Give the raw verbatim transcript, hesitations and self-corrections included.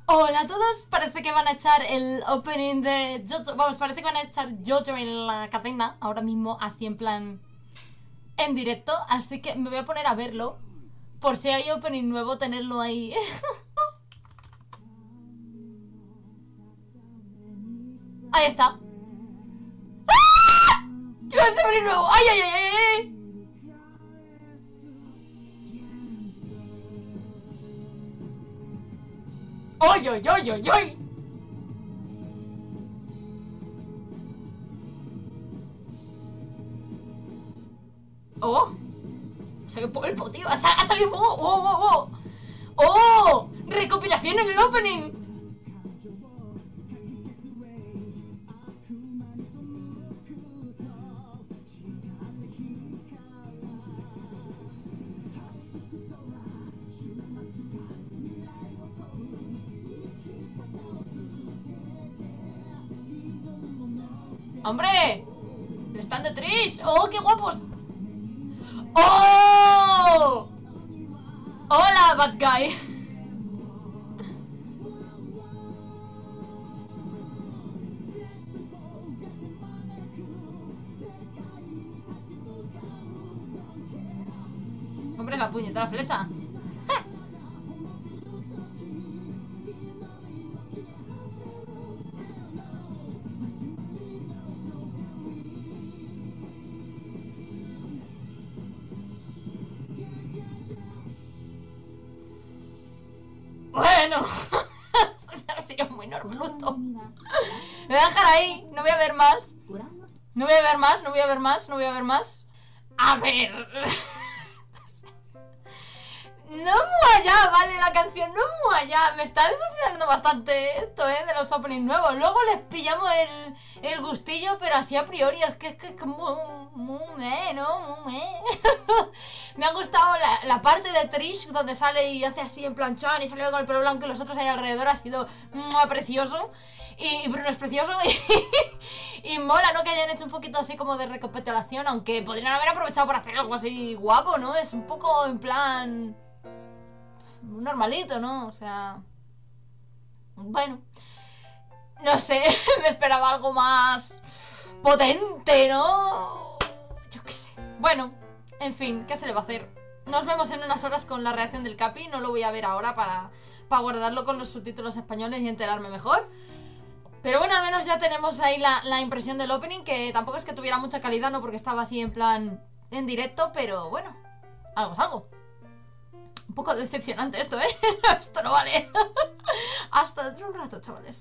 Hola a todos, parece que van a echar el opening de JoJo. Vamos, parece que van a echar JoJo en la cadena ahora mismo, así en plan en directo. Así que me voy a poner a verlo, por si hay opening nuevo, tenerlo ahí. Ahí está. ¡Ah! ¡Que va a ser nuevo! ¡Ay, ay, ay, ay, ay! ¡Ay, ay, ay, ay, ay! ¡Oh! ¡Sale polvo, tío! ¡Ha, sal ha salido fuego! ¡Oh, oh, oh! ¡Oh! ¡Recopilación en el opening! ¡Hombre! ¡El stand de Trish! ¡Oh, qué guapos! ¡Oh! ¡Hola, bad guy! Hombre, la puñetera flecha. Bueno, ha sido muy normaluto. Me voy a dejar ahí, no voy a ver más. No voy a ver más, no voy a ver más, no voy a ver más. A ver. No muy allá, vale, la canción no muy allá. Me está decepcionando bastante esto, eh, de los openings nuevos. Luego les pillamos el, el gustillo, pero así a priori es que es que es como muy, eh, ¿no? Muy, eh. Me ha gustado la, la parte de Trish donde sale y hace así en planchón y sale con el pelo blanco y los otros ahí alrededor. Ha sido mm, precioso. Y, y Bruno es precioso y, y mola, ¿no? Que hayan hecho un poquito así como de recapitulación, aunque podrían haber aprovechado para hacer algo así guapo, ¿no? Es un poco en plan normalito, ¿no? O sea, bueno, no sé, me esperaba algo más potente, ¿no? Yo qué sé. Bueno, en fin, ¿qué se le va a hacer? Nos vemos en unas horas con la reacción del Capi. No lo voy a ver ahora para, para guardarlo con los subtítulos españoles y enterarme mejor. Pero bueno, al menos ya tenemos ahí la, la impresión del opening, que tampoco es que tuviera mucha calidad, ¿no? Porque estaba así en plan en directo, pero bueno, algo es algo. Un poco decepcionante esto, ¿eh? Esto no vale. Hasta dentro de un rato, chavales.